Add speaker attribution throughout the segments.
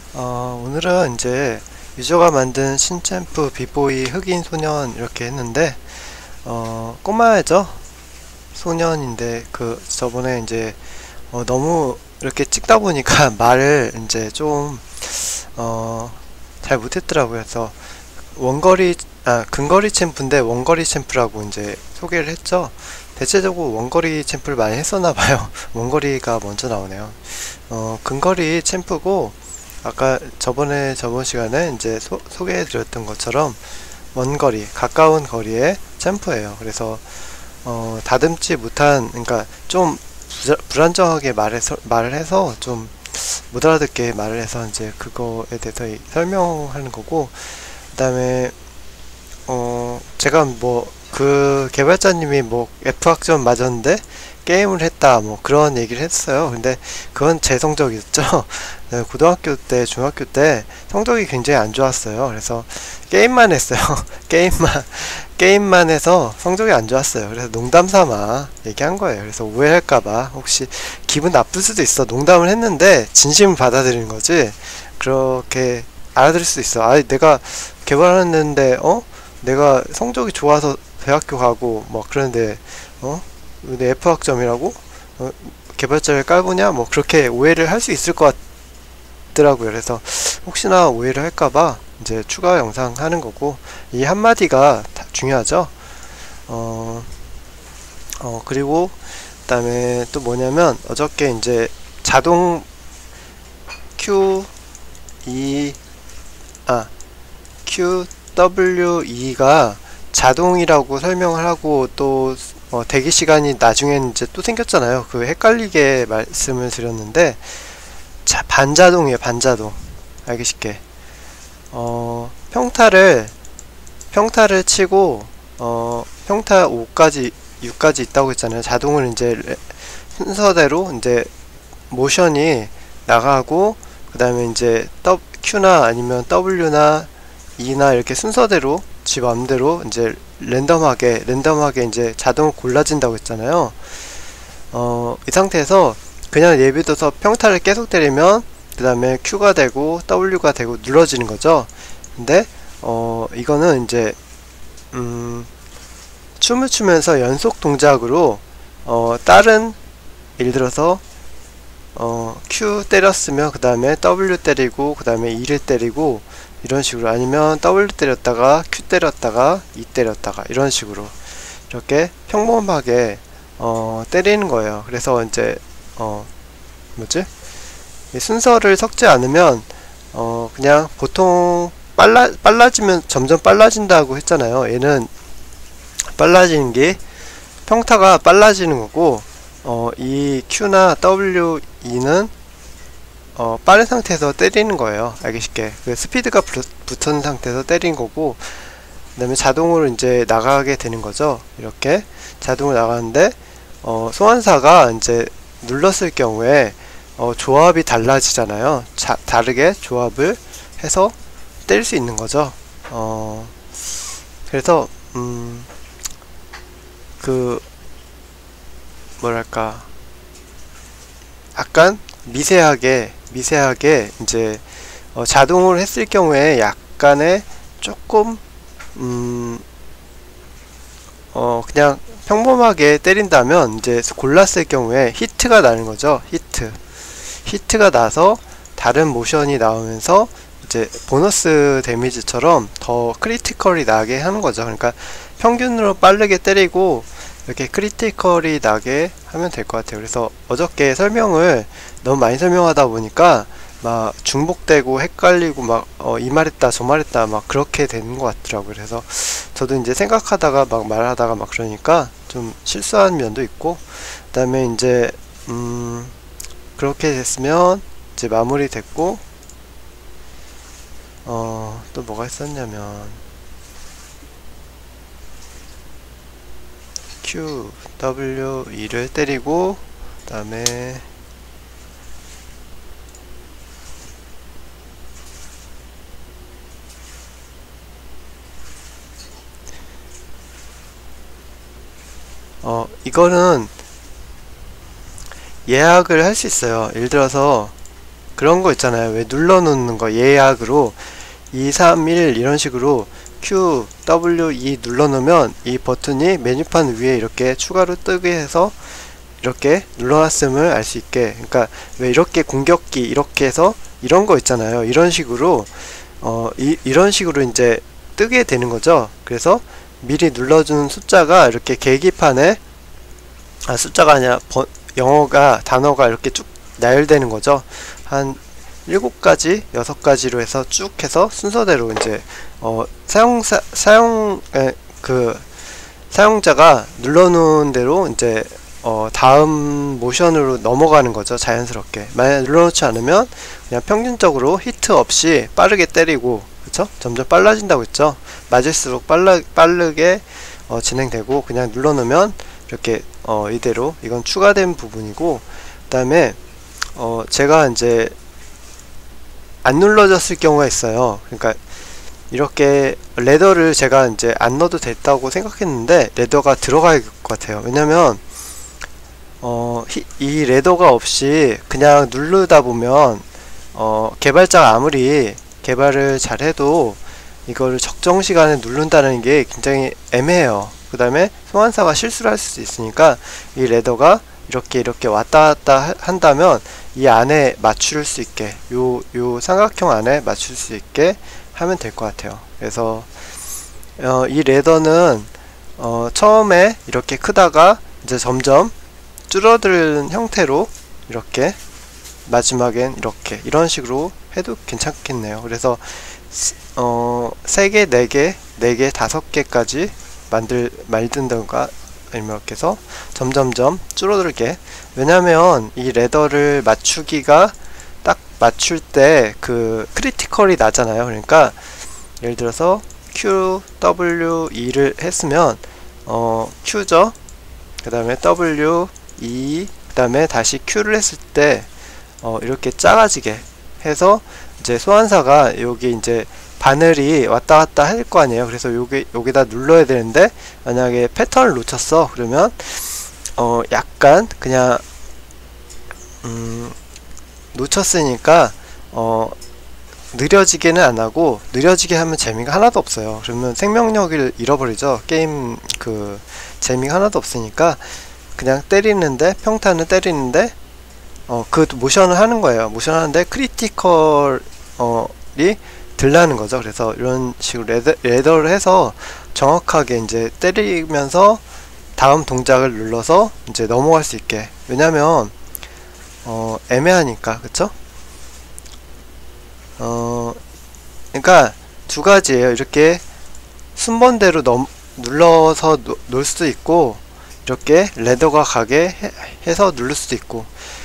Speaker 1: 오늘은 이제 유저가 만든 신챔프, 비보이, 흑인, 소년 이렇게 했는데 꼬마애죠? 소년인데 저번에 이제 너무 이렇게 찍다 보니까 말을 이제 좀 잘 못했더라고요. 그래서 근거리 챔프인데 원거리 챔프라고 이제 소개를 했죠. 대체적으로 원거리 챔프를 많이 했었나봐요. 원거리가 먼저 나오네요. 근거리 챔프고, 아까 저번 시간에 이제 소개해 드렸던 것처럼 원거리, 가까운 거리의 챔프예요. 그래서 다듬지 못한, 그러니까 좀 불안정하게 말을 해서 좀 못 알아듣게 말을 해서 이제 그거에 대해서 설명하는 거고, 그 다음에 제가 그 개발자님이 F학점 맞았는데 게임을 했다 그런 얘기를 했어요. 근데 그건 제 성적이었죠. 네, 고등학교 때 중학교 때 성적이 굉장히 안 좋았어요. 그래서 게임만 했어요. 게임만 해서 성적이 안 좋았어요. 그래서 농담 삼아 얘기한 거예요. 그래서 오해할까봐, 혹시 기분 나쁠 수도 있어. 농담을 했는데 진심을 받아들이는 거지, 그렇게 알아들을 수도 있어. 내가 개발했는데 내가 성적이 좋아서 대학교 가고 그러는데 내 F학점이라고 개발자를 깔보냐 그렇게 오해를 할 수 있을 것 같더라고요. 그래서 혹시나 오해를 할까봐 이제 추가 영상 하는 거고, 이 한마디가 중요하죠. 그리고 그 다음에 또 뭐냐면, 어저께 이제 자동 QWE가 자동이라고 설명을 하고, 또 대기 시간이 나중엔 이제 또 생겼잖아요. 그 헷갈리게 말씀을 드렸는데, 반자동이에요. 반자동. 알기 쉽게. 평타를 치고 평타 5까지 6까지 있다고 했잖아요. 자동을 이제 순서대로 이제 모션이 나가고, 그 다음에 이제 Q나 아니면 W나 E나 이렇게 순서대로 지 맘대로 이제 랜덤하게 이제 자동으로 골라진다고 했잖아요. 이 상태에서 그냥 예를 들어서 평타를 계속 때리면 그 다음에 Q가 되고 W가 되고 눌러지는 거죠. 근데 이거는 이제 춤을 추면서 연속 동작으로 다른, 예를 들어서 Q 때렸으면 그 다음에 W 때리고 그 다음에 E를 때리고 이런 식으로, 아니면 W 때렸다가 Q 때렸다가 E 때렸다가 이런 식으로 이렇게 평범하게 때리는 거예요. 그래서 이제 뭐지? 이 순서를 섞지 않으면 그냥 보통 빨라지면 점점 빨라진다고 했잖아요. 얘는 빨라지는 게 평타가 빨라지는 거고, 이 Q나 W, E는 빠른 상태에서 때리는 거예요. 알기 쉽게. 그 스피드가 붙은 상태에서 때린 거고, 그 다음에 자동으로 이제 나가게 되는 거죠. 이렇게 자동으로 나가는데, 소환사가 이제 눌렀을 경우에 조합이 달라지잖아요. 다르게 조합을 해서 때릴 수 있는 거죠. 그래서 뭐랄까, 약간 미세하게 이제 자동으로 했을 경우에 약간의 조금 그냥 평범하게 때린다면, 이제 골랐을 경우에 히트가 나는 거죠. 히트가 나서 다른 모션이 나오면서 이제 보너스 데미지처럼 더 크리티컬이 나게 하는 거죠. 그러니까 평균으로 빠르게 때리고 이렇게 크리티컬이 나게 하면 될 것 같아요. 그래서 어저께 설명을 너무 많이 설명하다 보니까 막 중복되고 헷갈리고 이 말했다 저 말했다 그렇게 되는 것 같더라고요. 그래서 저도 이제 생각하다가 말하다가 그러니까 좀 실수한 면도 있고, 그 다음에 이제 그렇게 됐으면 이제 마무리 됐고, 또 뭐가 있었냐면 Q, W, E를 때리고, 그 다음에 이거는 예약을 할 수 있어요. 예를 들어서 그런 거 있잖아요. 왜 눌러놓는 거 예약으로 2, 3, 1 이런 식으로 Q, W, E 눌러놓으면 이 버튼이 메뉴판 위에 이렇게 추가로 뜨게 해서 이렇게 눌러놨음을 알 수 있게, 그러니까 왜 이렇게 공격기 이렇게 해서 이런 거 있잖아요. 이런 식으로 이런 식으로 이제 뜨게 되는 거죠. 그래서 미리 눌러준 숫자가 이렇게 계기판에 숫자가 아니라 단어가 이렇게 쭉 나열되는 거죠. 한 7가지, 6가지로 해서 쭉 해서 순서대로 이제 사용자가 눌러놓은 대로 이제 다음 모션으로 넘어가는 거죠. 자연스럽게. 만약 눌러놓지 않으면 그냥 평균적으로 히트 없이 빠르게 때리고, 그쵸? 점점 빨라진다고 했죠. 맞을수록 빠르게 진행되고, 그냥 눌러놓으면 이렇게 이대로, 이건 추가된 부분이고, 그 다음에 제가 이제 안 눌러졌을 경우가 있어요. 그러니까 이렇게 레더를 제가 이제 안 넣어도 됐다고 생각했는데 레더가 들어가야 될 것 같아요. 왜냐면 이 레더가 없이 그냥 누르다 보면 개발자가 아무리 개발을 잘해도 이거를 적정 시간에 누른다는 게 굉장히 애매해요. 그 다음에 소환사가 실수를 할 수도 있으니까 이 레더가 이렇게 왔다 갔다 한다면 이 안에 맞출 수 있게, 요 삼각형 안에 맞출 수 있게 하면 될 것 같아요. 그래서 이 레더는 처음에 이렇게 크다가 이제 점점 줄어드는 형태로 이렇게, 마지막엔 이렇게, 이런 식으로 해도 괜찮겠네요. 그래서 3개, 4개, 4개, 5개까지 만든다던가 아니면 이렇게 해서 점점점 줄어들게. 왜냐면 이 레더를 맞추기가 딱 맞출 때 그 크리티컬이 나잖아요. 그러니까 예를 들어서 Q, W, E를 했으면 Q죠. 그 다음에 W, E, 그 다음에 다시 Q를 했을 때 이렇게 작아지게 해서 이제 소환사가 여기 이제 바늘이 왔다 갔다 할 거 아니에요. 그래서 여기다 눌러야 되는데 만약에 패턴을 놓쳤어. 그러면 약간 그냥 놓쳤으니까 느려지게는 안 하고, 느려지게 하면 재미가 하나도 없어요. 그러면 생명력을 잃어버리죠. 게임 그 재미가 하나도 없으니까 그냥 때리는데, 평타는 때리는데 그 모션을 하는 거예요. 모션 하는데 크리티컬이 들라는 거죠. 그래서 이런 식으로 레더를 해서 정확하게 이제 때리면서 다음 동작을 눌러서 이제 넘어갈 수 있게. 왜냐면 애매하니까, 그쵸? 그러니까 두 가지예요. 이렇게 순번대로 눌러서 놓을 수도 있고, 이렇게 레더가 가게 해서 누를 수도 있고,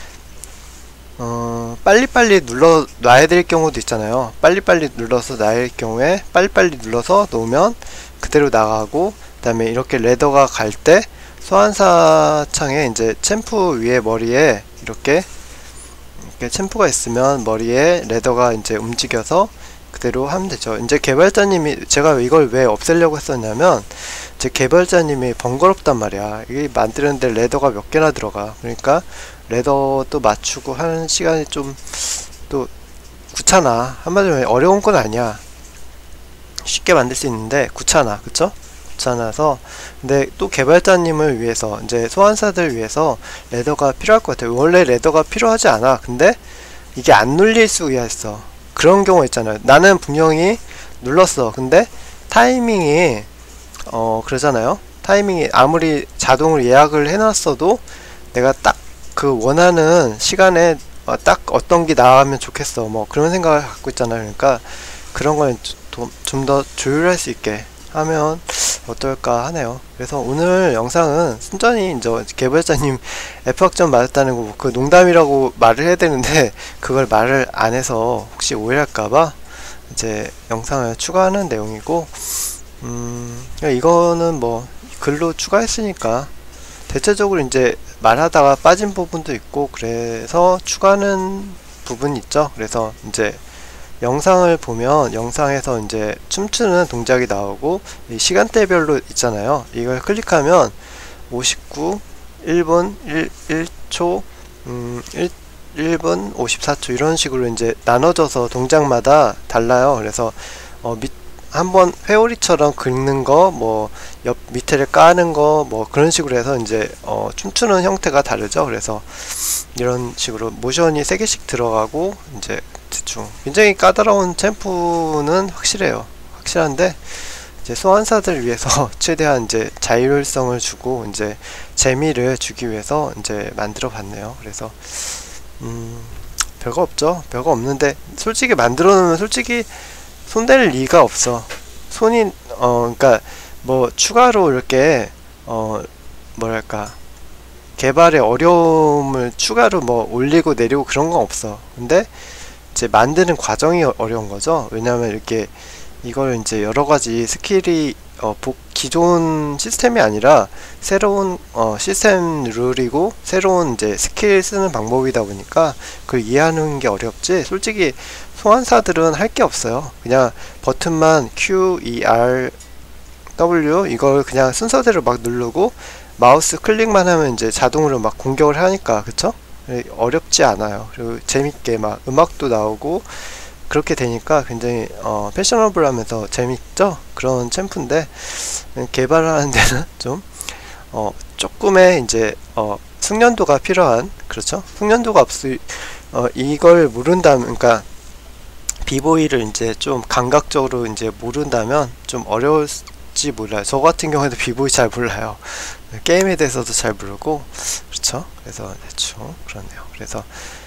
Speaker 1: 빨리빨리 놔야 될 경우도 있잖아요. 빨리빨리 눌러서 놔야 할 경우에 빨리빨리 눌러서 놓으면 그대로 나가고, 그 다음에 이렇게 레더가 갈 때 소환사 창에 이제 챔프 위에 머리에 이렇게 챔프가 있으면 머리에 레더가 이제 움직여서 그대로 하면 되죠. 이제 개발자님이, 제가 이걸 왜 없애려고 했었냐면, 제 개발자님이 번거롭단 말이야. 이게 만드는데 레더가 몇 개나 들어가. 그러니까 레더도 맞추고 하는 시간이 좀 또 귀찮아. 한마디로 어려운 건 아니야. 쉽게 만들 수 있는데 귀찮아. 그쵸? 귀찮아서. 근데 또 개발자님을 위해서, 이제 소환사들 위해서 레더가 필요할 것 같아요. 원래 레더가 필요하지 않아. 근데 이게 안 눌릴 수가 있어. 그런 경우 있잖아요. 나는 분명히 눌렀어. 근데 타이밍이 그러잖아요. 타이밍이 아무리 자동으로 예약을 해놨어도 내가 딱 그 원하는 시간에 딱 어떤 게 나가면 좋겠어, 뭐 그런 생각을 갖고 있잖아요. 그러니까 그런 걸 좀 더 조율할 수 있게 하면 어떨까 하네요. 그래서 오늘 영상은 순전히 이제 개발자님 F학점 맞았다는 거 그 농담이라고 말을 해야 되는데 그걸 말을 안 해서 혹시 오해할까봐 이제 영상을 추가하는 내용이고, 이거는 뭐 글로 추가했으니까 대체적으로 이제 말하다가 빠진 부분도 있고 그래서 추가하는 부분이 있죠. 그래서 이제 영상을 보면 영상에서 이제 춤추는 동작이 나오고 이 시간대별로 있잖아요. 이걸 클릭하면 59, 1분, 1초, 1분 54초 이런 식으로 이제 나눠져서 동작마다 달라요. 그래서 한번 회오리처럼 긁는 거, 뭐 옆 밑에를 까는 거, 뭐 그런 식으로 해서 이제 춤추는 형태가 다르죠. 그래서 이런 식으로 모션이 3개씩 들어가고 이제 대충 굉장히 까다로운 챔프는 확실한데 이제 소환사들 위해서 최대한 이제 자율성을 주고 이제 재미를 주기 위해서 이제 만들어 봤네요. 그래서 별거 없죠. 별거 없는데 솔직히 만들어 놓으면 솔직히 손댈 리가 없어. 그러니까 뭐 추가로 이렇게 뭐랄까 개발의 어려움을 추가로 뭐 올리고 내리고 그런 건 없어. 근데 이제 만드는 과정이 어려운 거죠. 왜냐하면 이렇게 이걸 이제 여러 가지 스킬이 기존 시스템이 아니라 새로운 시스템 룰이고 새로운 이제 스킬 쓰는 방법이다 보니까 그걸 이해하는 게 어렵지. 솔직히 소환사들은 할 게 없어요. 그냥 버튼만 Q, E, R, W 이걸 그냥 순서대로 막 누르고 마우스 클릭만 하면 이제 자동으로 막 공격을 하니까, 그쵸? 어렵지 않아요. 그리고 재밌게 막 음악도 나오고 그렇게 되니까 굉장히 패셔너블 하면서 재밌죠? 그런 챔프인데 개발하는 데는 좀 조금의 이제 숙련도가 필요한, 그렇죠? 숙련도가 이걸 모른다면, 그러니까 비보이를 이제 좀 감각적으로 이제 모른다면 좀 어려울지 몰라요. 저 같은 경우에도 비보이 잘 몰라요. 게임에 대해서도 잘 모르고, 그렇죠? 그래서 대충 그렇네요. 그래서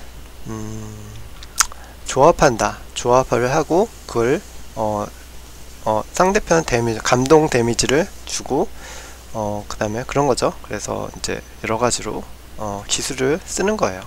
Speaker 1: 조합을 하고 그걸 상대편 데미지, 감동 데미지를 주고 그 다음에 그런 거죠. 그래서 이제 여러 가지로 기술을 쓰는 거예요.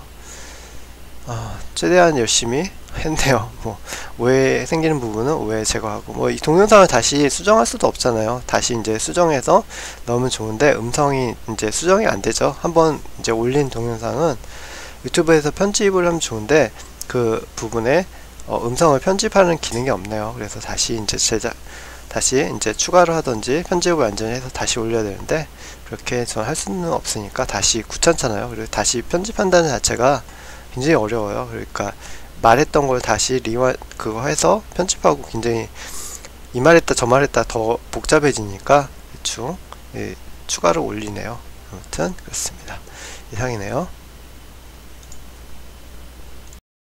Speaker 1: 최대한 열심히 했네요. 뭐 오해 생기는 부분은 오해 제거하고, 뭐 이 동영상을 다시 수정할 수도 없잖아요. 다시 이제 수정해서 넣으면 좋은데 음성이 이제 수정이 안 되죠. 한번 이제 올린 동영상은 유튜브에서 편집을 하면 좋은데 그 부분에 음성을 편집하는 기능이 없네요. 그래서 다시 이제 추가를 하든지 편집을 완전히 해서 다시 올려야 되는데 그렇게 저는 할 수는 없으니까 다시 귀찮잖아요. 그리고 다시 편집한다는 자체가 굉장히 어려워요. 그러니까 말했던 걸 다시 그거 해서 편집하고 굉장히 이 말했다 저 말했다 더 복잡해지니까 대충 추가로 올리네요. 아무튼 그렇습니다. 이상이네요.